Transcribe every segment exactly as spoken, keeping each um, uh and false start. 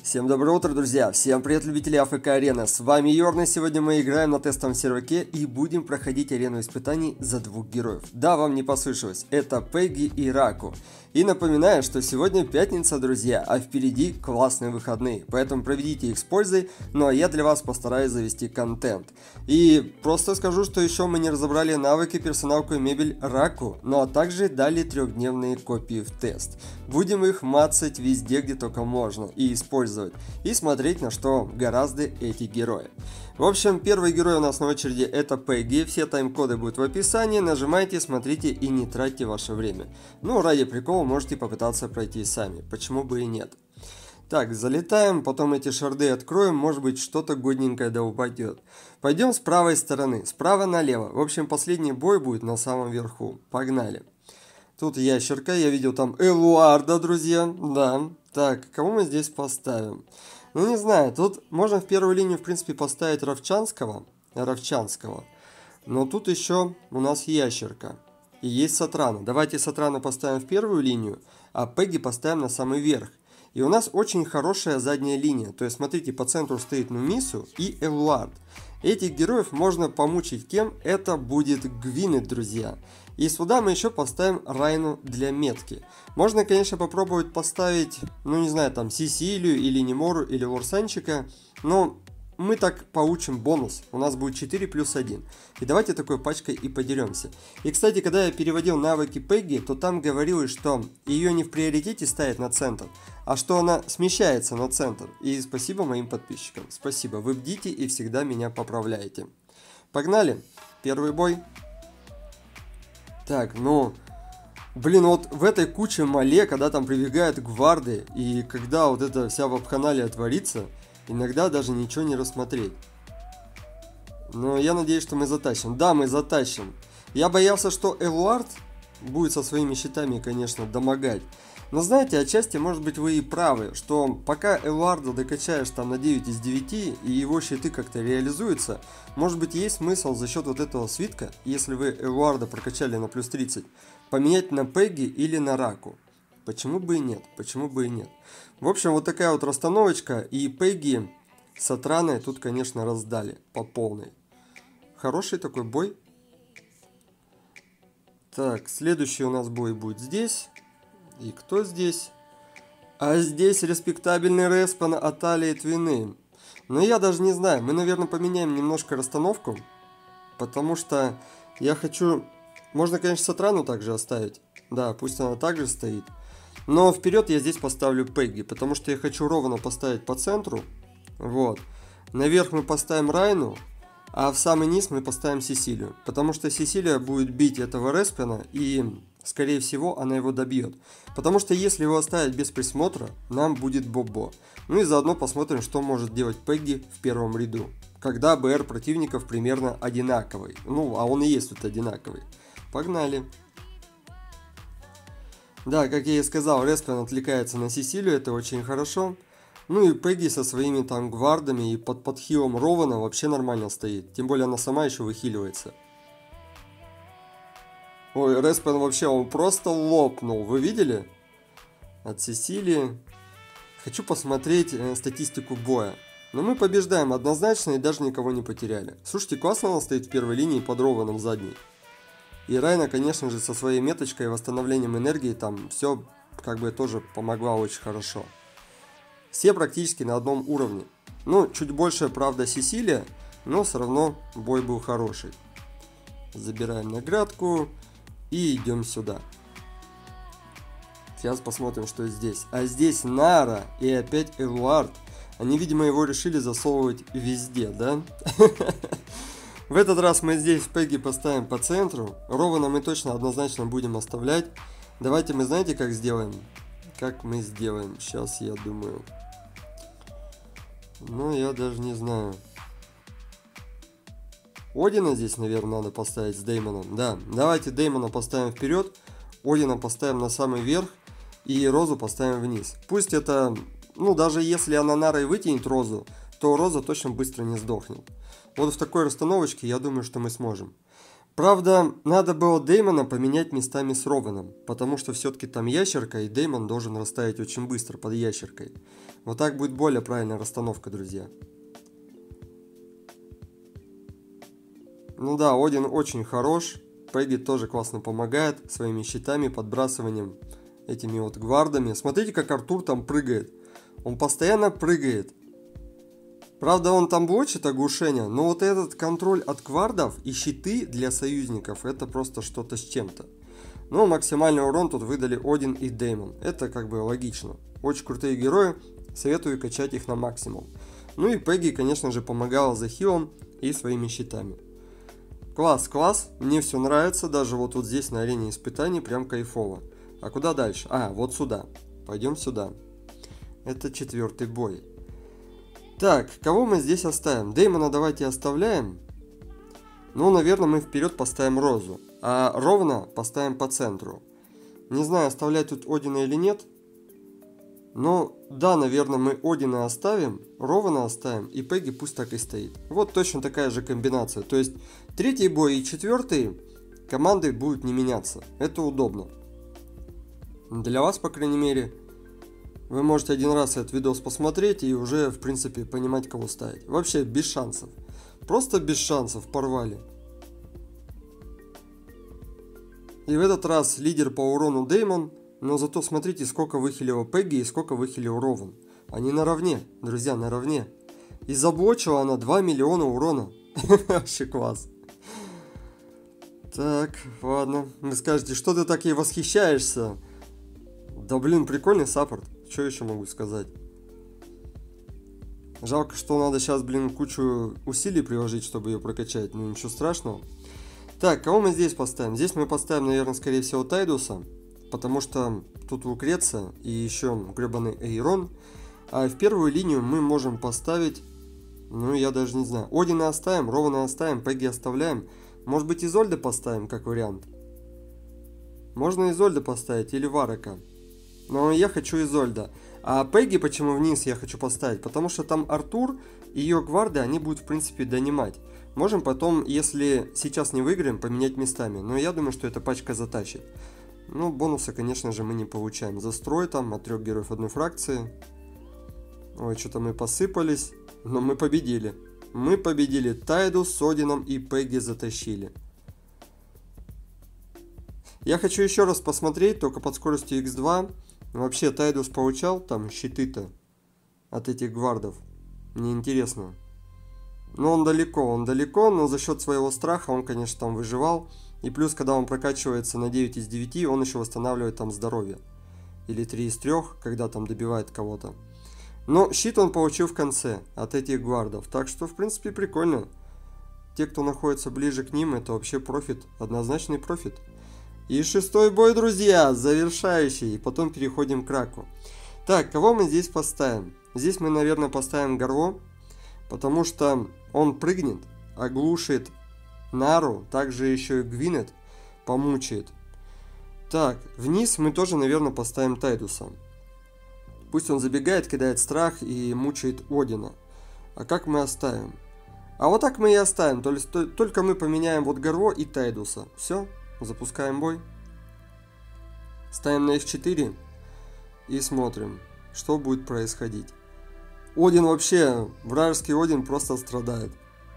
Всем доброе утро, друзья! Всем привет, любители АФК Арены! С вами Йорна. Сегодня мы играем на тестовом серверке и будем проходить арену испытаний за двух героев. Да, вам не послышалось, это Пегги и Раку. И напоминаю, что сегодня пятница, друзья, а впереди классные выходные, поэтому проведите их с пользой, ну а я для вас постараюсь завести контент. И просто скажу, что еще мы не разобрали навыки, персоналку и мебель Раку, ну а также дали трехдневные копии в тест. Будем их мацать везде, где только можно, и использовать, и смотреть, на что гораздо эти герои. В общем, первый герой у нас на очереди это Пегги, все тайм-коды будут в описании, нажимайте, смотрите и не тратьте ваше время. Ну, ради прикола можете попытаться пройти сами, почему бы и нет. Так, залетаем, потом эти шарды откроем, может быть что-то годненькое да упадет. Пойдем с правой стороны, справа налево, в общем последний бой будет на самом верху, погнали. Тут ящерка, я видел там Элуарда, друзья, да. Так, кого мы здесь поставим? Ну, не знаю, тут можно в первую линию, в принципе, поставить Равчанского, Равчанского. Но тут еще у нас ящерка. И есть Сатрана. Давайте Сатрану поставим в первую линию, а Пегги поставим на самый верх. И у нас очень хорошая задняя линия. То есть, смотрите, по центру стоит Нумису и Элуард. Этих героев можно помучить кем? Это будет Гвинет, друзья. И сюда мы еще поставим Райну для метки. Можно, конечно, попробовать поставить, ну не знаю, там Сесилию или Немору или Лорсанчика, но мы так получим бонус. У нас будет четыре плюс один. И давайте такой пачкой и подеремся. И, кстати, когда я переводил навыки Пегги, то там говорилось, что ее не в приоритете ставят на центр, а что она смещается на центр. И спасибо моим подписчикам. Спасибо, вы бдите и всегда меня поправляете. Погнали. Первый бой. Так, ну, блин, вот в этой куче мале, когда там прибегают гварды, и когда вот эта вся вапханалия творится, иногда даже ничего не рассмотреть. Но я надеюсь, что мы затащим. Да, мы затащим. Я боялся, что Элуард будет со своими щитами, конечно, домогать. Но знаете, отчасти, может быть, вы и правы, что пока Элуарда докачаешь там на девять из девяти, и его щиты как-то реализуются, может быть, есть смысл за счет вот этого свитка, если вы Элуарда прокачали на плюс тридцать, поменять на Пегги или на Раку. Почему бы и нет? Почему бы и нет? В общем, вот такая вот расстановочка, и Пегги с Атраной тут, конечно, раздали по полной. Хороший такой бой. Так, следующий у нас бой будет здесь. И кто здесь? А здесь респектабельный Респан от Алии Твины. Но я даже не знаю, мы, наверное, поменяем немножко расстановку, потому что я хочу... Можно, конечно, Сатрану также оставить. Да, пусть она также стоит. Но вперед я здесь поставлю Пегги, потому что я хочу ровно поставить по центру. Вот. Наверх мы поставим Райну, а в самый низ мы поставим Сесилию. Потому что Сесилия будет бить этого Респана, и, скорее всего, она его добьет. Потому что если его оставить без присмотра, нам будет бобо. Ну и заодно посмотрим, что может делать Пегги в первом ряду. Когда БР противников примерно одинаковый. Ну, а он и есть тут одинаковый. Погнали. Да, как я и сказал, Респан отвлекается на Сесилию, это очень хорошо. Ну и Пегги со своими там гвардами и под подхилом Рована вообще нормально стоит. Тем более она сама еще выхиливается. Ой, Респан вообще, он просто лопнул, вы видели? От Сесилии. Хочу посмотреть э, статистику боя. Но мы побеждаем однозначно и даже никого не потеряли. Слушайте, классно она стоит в первой линии под Рованом задней. И Райна, конечно же, со своей меточкой и восстановлением энергии там все как бы тоже помогла очень хорошо. Все практически на одном уровне. Ну, чуть больше, правда, Сесилия, но все равно бой был хороший. Забираем наградку и идем сюда. Сейчас посмотрим, что здесь. А здесь Нара и опять Элуард. Они, видимо, его решили засовывать везде, да? В этот раз мы здесь Пегги поставим по центру. Рована мы точно однозначно будем оставлять. Давайте мы, знаете, как сделаем? Как мы сделаем? Сейчас я думаю. Ну, я даже не знаю. Одина здесь, наверное, надо поставить с Деймоном. Да, давайте Деймона поставим вперед. Одина поставим на самый верх. И Розу поставим вниз. Пусть это... Ну, даже если она Нарой вытянет Розу, то Роза точно быстро не сдохнет. Вот в такой расстановочке я думаю, что мы сможем. Правда, надо было Деймона поменять местами с Рованом, потому что все-таки там ящерка, и Деймон должен расставить очень быстро под ящеркой. Вот так будет более правильная расстановка, друзья. Ну да, Один очень хорош. Пегги тоже классно помогает своими щитами, подбрасыванием этими вот гвардами. Смотрите, как Артур там прыгает. Он постоянно прыгает. Правда, он там блочит оглушение, но вот этот контроль от гвардов и щиты для союзников, это просто что-то с чем-то. Но максимальный урон тут выдали Один и Деймон. Это как бы логично. Очень крутые герои, советую качать их на максимум. Ну и Пегги, конечно же, помогала за хилом и своими щитами. Класс, класс, мне все нравится, даже вот тут здесь на арене испытаний прям кайфово. А куда дальше? А, вот сюда. Пойдем сюда. Это четвертый бой. Так, кого мы здесь оставим? Деймона давайте оставляем. Ну, наверное, мы вперед поставим Розу. А Ровна поставим по центру. Не знаю, оставлять тут Одина или нет. Но, да, наверное, мы Одина оставим, Рована оставим, и Пегги пусть так и стоит. Вот точно такая же комбинация. То есть, третий бой и четвертый команды будут не меняться. Это удобно. Для вас, по крайней мере, вы можете один раз этот видос посмотреть и уже, в принципе, понимать, кого ставить. Вообще, без шансов. Просто без шансов порвали. И в этот раз лидер по урону Деймон. Но зато смотрите, сколько выхилила Пегги и сколько выхилил Рован. Они наравне, друзья, наравне. И заблочила она два миллиона урона. Вообще класс. Так, ладно. Вы скажете, что ты так ей восхищаешься? Да блин, прикольный саппорт. Что еще могу сказать? Жалко, что надо сейчас, блин, кучу усилий приложить, чтобы ее прокачать. Ну ничего страшного. Так, кого мы здесь поставим? Здесь мы поставим, наверное, скорее всего, Тайдуса. Потому что тут Лукреция и еще гребаный Эйрон. А в первую линию мы можем поставить, ну я даже не знаю, Одина оставим, Рована оставим, Пегги оставляем. Может быть, Изольда поставим как вариант. Можно Изольда поставить или Варака. Но я хочу Изольда. А Пегги почему вниз я хочу поставить? Потому что там Артур и ее гварды, они будут в принципе донимать. Можем потом, если сейчас не выиграем, поменять местами. Но я думаю, что эта пачка затащит. Ну, бонуса, конечно же, мы не получаем. Застрой там от трех героев одной фракции. Ой, что-то мы посыпались. Но мы победили. Мы победили. Тайду с Одином и Пегги затащили. Я хочу еще раз посмотреть, только под скоростью икс два. Вообще, Тайдус получал там щиты-то от этих гвардов. Мне интересно. Но он далеко, он далеко, но за счет своего страха он, конечно, там выживал. И плюс, когда он прокачивается на девять из девяти, он еще восстанавливает там здоровье. Или три из трёх, когда там добивает кого-то. Но щит он получил в конце от этих гвардов. Так что, в принципе, прикольно. Те, кто находится ближе к ним, это вообще профит. Однозначный профит. И шестой бой, друзья, завершающий. И потом переходим к Раку. Так, кого мы здесь поставим? Здесь мы, наверное, поставим Гарво. Потому что он прыгнет, оглушит Нару, также еще и Гвинет помучает. Так, вниз мы тоже, наверное, поставим Тайдуса. Пусть он забегает, кидает страх и мучает Одина. А как мы оставим? А вот так мы и оставим. То есть, только мы поменяем вот Гарво и Тайдуса. Все, запускаем бой. Ставим на эф четыре и смотрим, что будет происходить. Один вообще, вражеский Один просто страдает.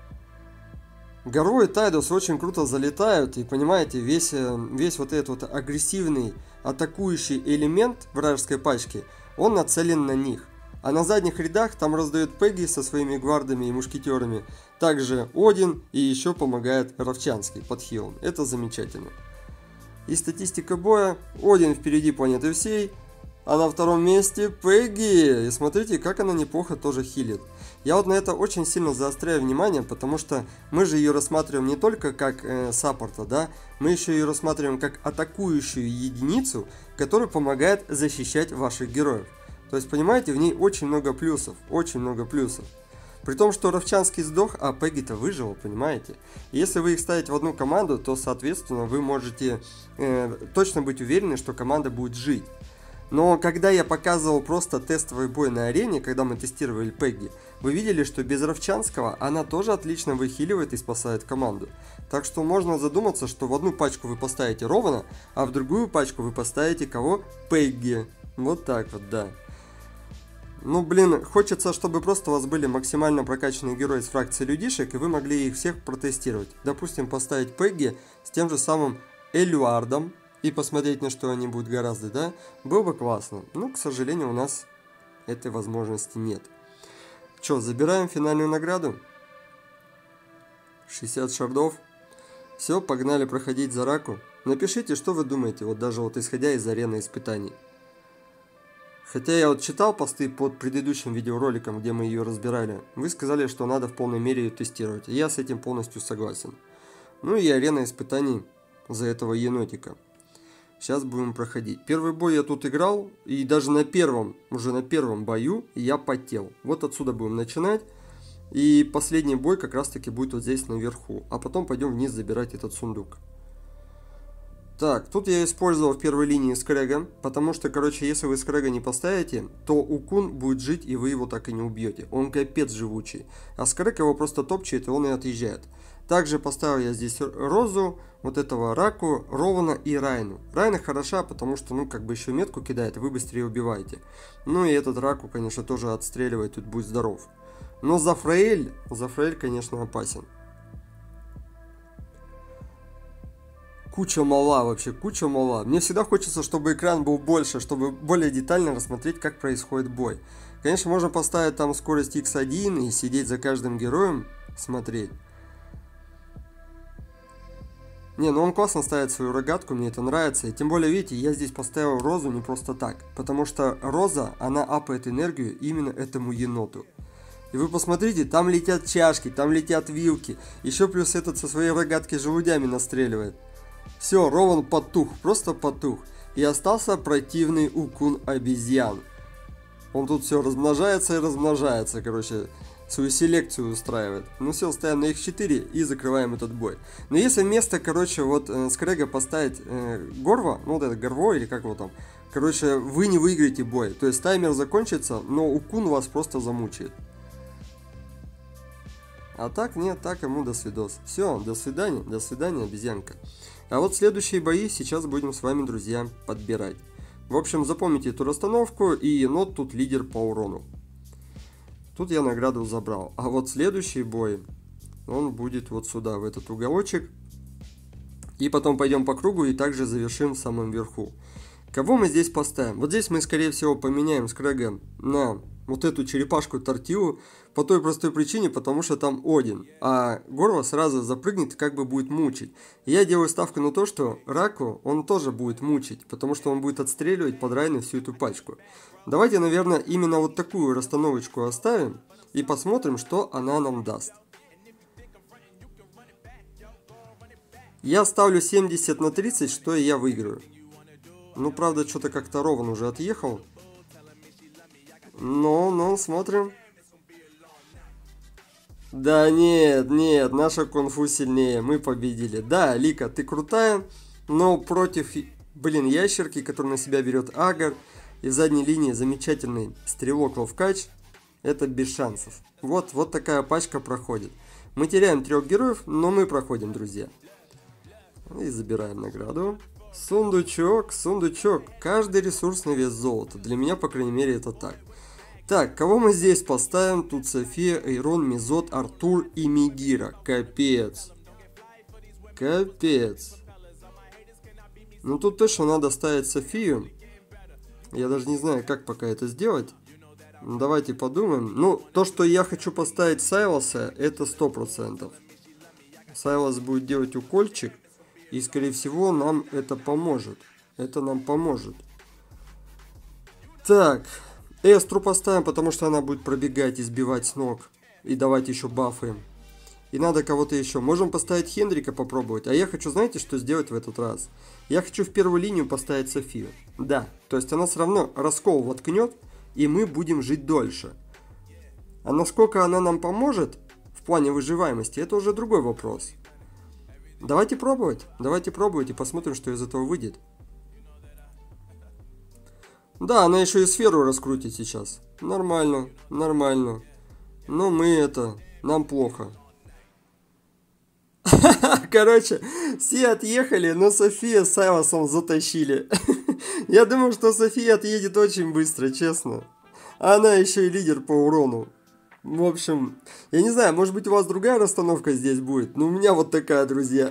Гарво и Тайдус очень круто залетают, и понимаете, весь, весь вот этот вот агрессивный атакующий элемент вражеской пачки, он нацелен на них. А на задних рядах там раздает Пегги со своими гвардами и мушкетерами, также Один и еще помогает Ровчанский под хилом. Это замечательно. И статистика боя: Один впереди планеты всей, а на втором месте Пегги. И смотрите, как она неплохо тоже хилит. Я вот на это очень сильно заостряю внимание, потому что мы же ее рассматриваем не только как э, саппорта, да, мы еще ее рассматриваем как атакующую единицу, которая помогает защищать ваших героев. То есть, понимаете, в ней очень много плюсов, очень много плюсов. При том, что Ровчанский сдох, а Пегги-то выжила, понимаете? И если вы их ставите в одну команду, то, соответственно, вы можете э, точно быть уверены, что команда будет жить. Но когда я показывал просто тестовый бой на арене, когда мы тестировали Пегги, вы видели, что без Ровчанского она тоже отлично выхиливает и спасает команду. Так что можно задуматься, что в одну пачку вы поставите Рована, а в другую пачку вы поставите кого? Пегги. Вот так вот, да. Ну, блин, хочется, чтобы просто у вас были максимально прокачанные герои из фракции людишек, и вы могли их всех протестировать. Допустим, поставить Пегги с тем же самым Эльвардом и посмотреть, на что они будут гораздо, да? Было бы классно. Но, к сожалению, у нас этой возможности нет. Че, забираем финальную награду? шестьдесят шардов. Все, погнали проходить за Раку. Напишите, что вы думаете, вот даже вот исходя из арены испытаний. Хотя я вот читал посты под предыдущим видеороликом, где мы ее разбирали. Вы сказали, что надо в полной мере ее тестировать. И я с этим полностью согласен. Ну и арена испытаний за этого енотика. Сейчас будем проходить. Первый бой я тут играл. И даже на первом, уже на первом бою я потел. Вот отсюда будем начинать. И последний бой как раз таки будет вот здесь наверху. А потом пойдем вниз забирать этот сундук. Так, тут я использовал в первой линии скрэга, потому что, короче, если вы скрэга не поставите, то Укун будет жить, и вы его так и не убьете. Он капец живучий. А скрэг его просто топчет, и он и отъезжает. Также поставил я здесь Розу, вот этого Раку, Рована и Райну. Райна хороша, потому что, ну, как бы еще метку кидает, и вы быстрее убиваете. Ну и этот Раку, конечно, тоже отстреливает, тут будет здоров. Но Зафраэль, Зафраэль, конечно, опасен. Куча мала вообще, куча мала. Мне всегда хочется, чтобы экран был больше, чтобы более детально рассмотреть, как происходит бой. Конечно, можно поставить там скорость икс один и сидеть за каждым героем, смотреть. Не, ну он классно ставит свою рогатку, мне это нравится. И тем более, видите, я здесь поставил Розу не просто так. Потому что Роза, она апает энергию именно этому еноту. И вы посмотрите, там летят чашки, там летят вилки. Еще плюс этот со своей рогаткой желудями настреливает. Все, Рован потух, просто потух. И остался противный Укун обезьян. Он тут все размножается и размножается, короче, свою селекцию устраивает. Ну все, ставим на икс четыре и закрываем этот бой. Но если вместо, короче, вот э, скрэга поставить э, Горва, ну вот это Горво или как его там, короче, вы не выиграете бой. То есть таймер закончится, но Укун вас просто замучает. А так нет, так ему до свидос. Все, до свидания, до свидания, обезьянка. А вот следующие бои сейчас будем с вами, друзья, подбирать. В общем, запомните эту расстановку, и енот тут лидер по урону. Тут я награду забрал. А вот следующий бой, он будет вот сюда, в этот уголочек. И потом пойдем по кругу и также завершим в самом верху. Кого мы здесь поставим? Вот здесь мы, скорее всего, поменяем скрэга на вот эту черепашку Тортилу. По той простой причине, потому что там Один. А Горва сразу запрыгнет и как бы будет мучить. И я делаю ставку на то, что Раку он тоже будет мучить. Потому что он будет отстреливать под Райну всю эту пачку. Давайте, наверное, именно вот такую расстановочку оставим. И посмотрим, что она нам даст. Я ставлю семьдесят на тридцать, что я выиграю. Ну, правда, что-то как-то Рован уже отъехал. Но, но, смотрим. Да нет, нет, наша кунг-фу сильнее, мы победили. Да, Лика, ты крутая, но против, блин, ящерки, который на себя берет Агар, и в задней линии замечательный стрелок Ловкач, это без шансов. Вот, вот такая пачка проходит. Мы теряем трех героев, но мы проходим, друзья. И забираем награду. Сундучок, сундучок. Каждый ресурс на вес золота. Для меня, по крайней мере, это так. Так, кого мы здесь поставим? Тут София, Эйрон, Мизот, Артур и Мегира. Капец. Капец. Ну тут точно надо ставить Софию. Я даже не знаю, как пока это сделать. Давайте подумаем. Ну, то, что я хочу поставить Сайлоса, это сто процентов. Сайлос будет делать укольчик. И, скорее всего, нам это поможет. Это нам поможет. Так. Эстру поставим, потому что она будет пробегать и сбивать с ног. И давать еще бафы. И надо кого-то еще. Можем поставить Хендрика попробовать. А я хочу, знаете, что сделать в этот раз? Я хочу в первую линию поставить Софию. Да. То есть она все равно раскол воткнет. И мы будем жить дольше. А насколько она нам поможет в плане выживаемости, это уже другой вопрос. Давайте пробовать. Давайте пробовать и посмотрим, что из этого выйдет. Да, она еще и сферу раскрутит сейчас. Нормально, нормально. Но мы это... Нам плохо. Короче, все отъехали, но София с Сайлосом затащили. Я думаю, что София отъедет очень быстро, честно. А она еще и лидер по урону. В общем, я не знаю, может быть у вас другая расстановка здесь будет, но у меня вот такая, друзья.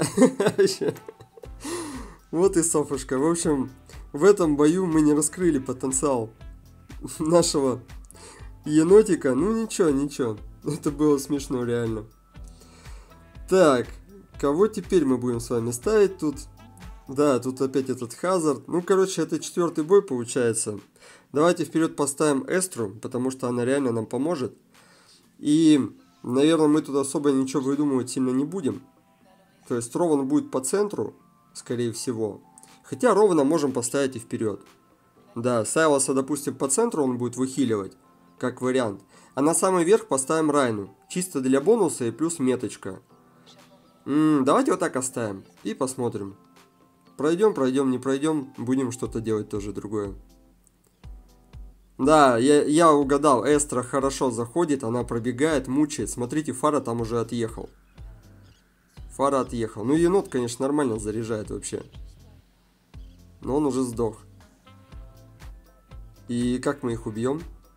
Вот и Софушка. В общем, в этом бою мы не раскрыли потенциал нашего енотика. Ну ничего, ничего. Это было смешно реально. Так, кого теперь мы будем с вами ставить тут? Да, тут опять этот Хазард. Ну, короче, это четвертый бой получается. Давайте вперед поставим Эстру, потому что она реально нам поможет. И, наверное, мы тут особо ничего выдумывать сильно не будем. То есть Рован будет по центру, скорее всего. Хотя Рована можем поставить и вперед. Да, Сайлоса, допустим, по центру он будет выхиливать, как вариант. А на самый верх поставим Райну. Чисто для бонуса и плюс меточка. М-м, давайте вот так оставим и посмотрим. Пройдем, пройдем, не пройдем, будем что-то делать тоже другое. Да, я, я угадал, Эстра хорошо заходит, она пробегает, мучает. Смотрите, Фара там уже отъехал. Фара отъехал. Ну, енот, конечно, нормально заряжает вообще. Но он уже сдох. И как мы их убьем?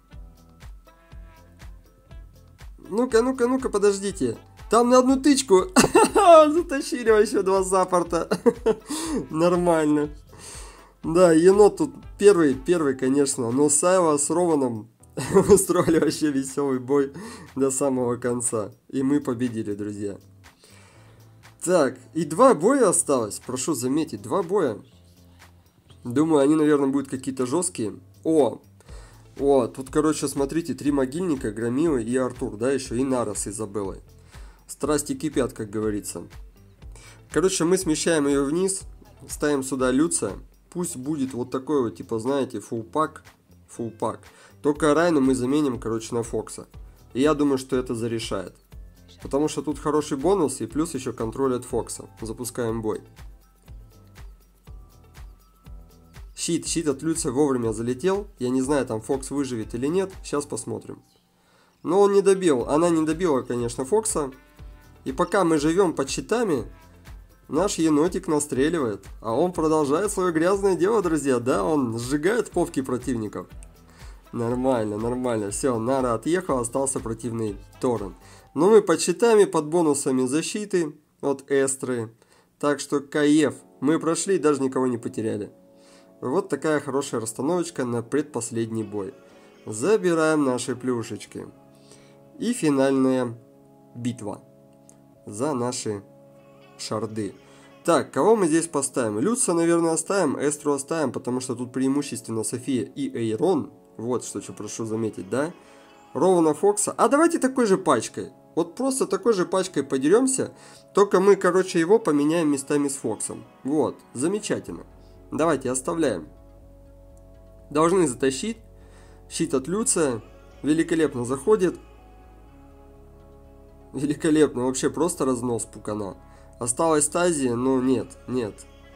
Ну-ка, ну-ка, ну-ка, подождите. Там на одну тычку затащили вообще два саппорта. Нормально. Да, енот тут первый, первый, конечно. Но Сайва с Рованом устроили вообще веселый бой до самого конца. И мы победили, друзья. Так, и два боя осталось. Прошу заметить, два боя. Думаю, они, наверное, будут какие-то жесткие. О, о, тут, короче, смотрите, три могильника, Громилы и Артур, да, еще и Нара с Изабеллой. Страсти кипят, как говорится. Короче, мы смещаем ее вниз, ставим сюда Люция. Пусть будет вот такой вот, типа, знаете, фулл-пак. Фулл-пак. Только Райну мы заменим, короче, на Фокса. И я думаю, что это зарешает. Потому что тут хороший бонус и плюс еще контроль от Фокса. Запускаем бой. Щит, щит от Люция вовремя залетел. Я не знаю, там Фокс выживет или нет. Сейчас посмотрим. Но он не добил. Она не добила, конечно, Фокса. И пока мы живем под щитами, наш енотик настреливает. А он продолжает свое грязное дело, друзья. Да, он сжигает повки противников. Нормально, нормально. Все, Нара отъехал, остался противный Торрен. Но мы под щитами, под бонусами защиты от Эстры. Так что кайф. Мы прошли и даже никого не потеряли. Вот такая хорошая расстановочка на предпоследний бой. Забираем наши плюшечки. И финальная битва за наши шарды. Так, кого мы здесь поставим? Люца, наверное, оставим, Эстру оставим, потому что тут преимущественно София и Эйрон. Вот что, что прошу заметить, да? Рована, Фокса. А давайте такой же пачкой. Вот просто такой же пачкой подеремся. Только мы, короче, его поменяем местами с Фоксом. Вот, замечательно. Давайте оставляем. Должны затащить. Щит от Люция. Великолепно заходит. Великолепно. Вообще просто разнос пукана. Осталась Тазия, но нет, нет.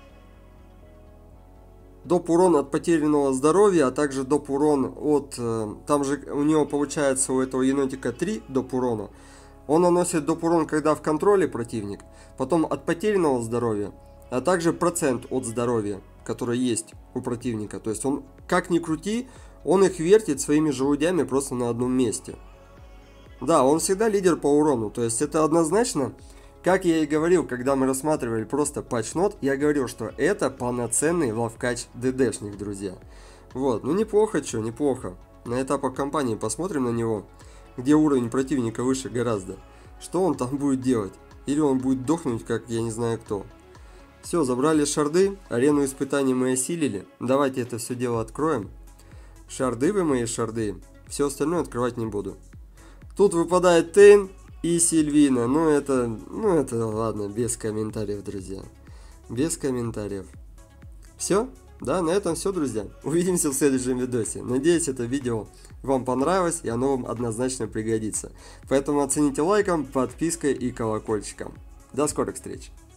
Доп урон от потерянного здоровья, а также доп урон от... Э, там же у него получается у этого енотика три доп урона. Он наносит доп урон, когда в контроле противник. Потом от потерянного здоровья, а также процент от здоровья, который есть у противника. То есть он, как ни крути, он их вертит своими желудями просто на одном месте. Да, он всегда лидер по урону. То есть это однозначно... Как я и говорил, когда мы рассматривали просто патч-нот, я говорил, что это полноценный лавкач ДДшник, друзья. Вот, ну неплохо, что, неплохо. На этапах кампании посмотрим на него, где уровень противника выше гораздо. Что он там будет делать? Или он будет дохнуть, как я не знаю кто. Все, забрали шарды, арену испытаний мы осилили. Давайте это все дело откроем. Шарды вы мои шарды, все остальное открывать не буду. Тут выпадает Тейн и Сильвина. Ну это, ну это ладно, без комментариев, друзья. Без комментариев. Все? Да, на этом все, друзья. Увидимся в следующем видосе. Надеюсь, это видео вам понравилось и оно вам однозначно пригодится. Поэтому оцените лайком, подпиской и колокольчиком. До скорых встреч!